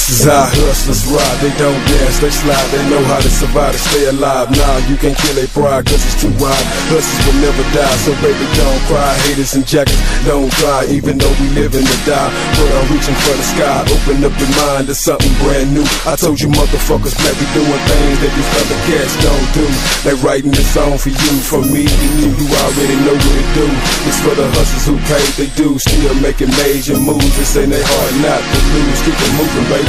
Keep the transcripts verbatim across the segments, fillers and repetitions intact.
This is how hustlers ride. They don't dance, they slide. They know how to survive to stay alive. Now you can't kill their pride cause it's too wide. Hustlers will never die, so baby don't cry. Haters and jackets don't dry, even though we live in the die. But I'm reaching for the sky. Open up your mind to something brand new. I told you motherfuckers black be doing things that these other cats don't do. They writing this song for you, for me, and you. You already know what it do. It's for the hustlers who paid they dues, still making major moves. This ain't they hard not to lose. Keep it moving, baby.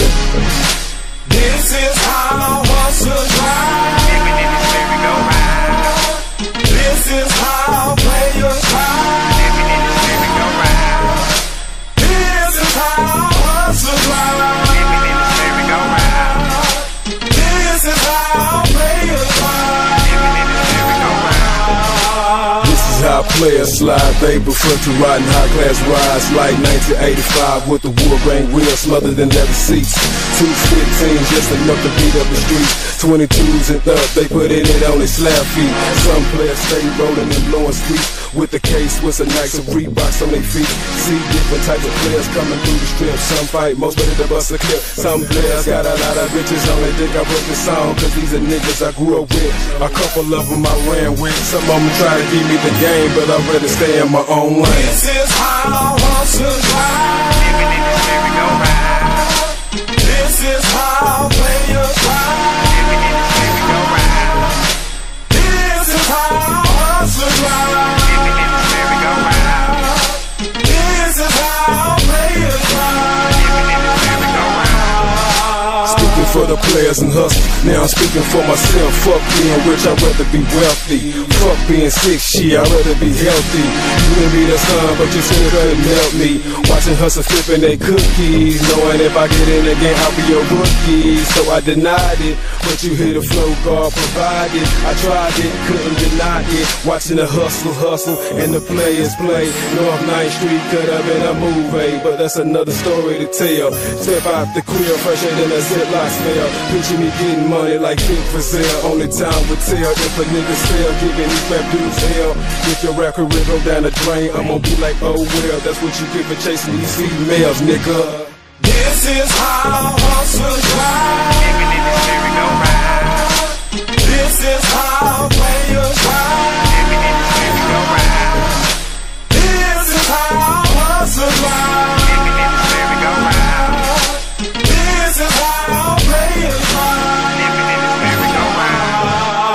This is how hustlers ride. Living in this merry-go-round. This is how players ride. Living in this merry-go-round. This is how hustlers ride. Living in this merry-go-round. This is how players ride. Living in this merry-go-round. This is how players slide. They prefer to ride in high class rides like nineteen eighty-five with the wood grain wheels smothered in leather seats. Two fifteens just enough to beat up the streets. Twenty-twos and up, they put it in on their slab feet. Some players stay rolling and blowing sweet with the case with a nice of Reeboks on their feet. See different types of players coming through the strip. Some fight, most ready to bust a clip. Some players got a lot of riches on their dick. I wrote this song cause these are niggas I grew up with. A couple of them I ran with. Some of them try to give me the game, but I'd rather stay in my own lane. This is how hustlers ride. Living in this merry-go-round. This is how players ride. Living in this merry-go-round. This is how hustlers ride. Living in this merry-go-round. This is how players ride. Living in this merry-go-round. Speaking for the players and hustlers, now I'm speaking for myself. Fuck being rich, I'd rather be wealthy. Fuck being sick, shit, I'd rather be healthy. You can be the sun, but you still couldn't melt me. Watching hustlers flipping their cookies, knowing if I get in again, I'll be a rookie. So I denied it, but you hear the flow God provided. I tried it, couldn't deny it. Watching the hustle hustle and the players play. North ninth Street could have been a movie, but that's another story to tell. Step out the crib fresher than a Ziploc smell. Picture me getting money like King for sale. Only time will tell if a nigga sell, giving these rap dudes hell. If your rap career go down the drain, I'm gonna be like, oh well, that's what you get for chasing these females, nigga. This is how hustlers ride. Living in this merry-go-round. This is how players ride. Living in this merry-go-round. This is how hustlers ride. Living in this merry-go-round. This is how players ride. Living in this merry-go-round.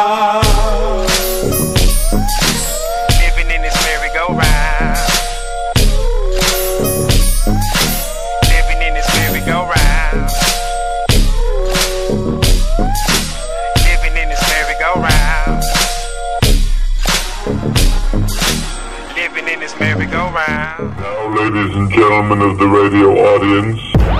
Living in this merry-go-round. Living in this merry-go-round. Living in this merry-go-round. Living in this merry-go-round. Now, ladies and gentlemen of the radio audience,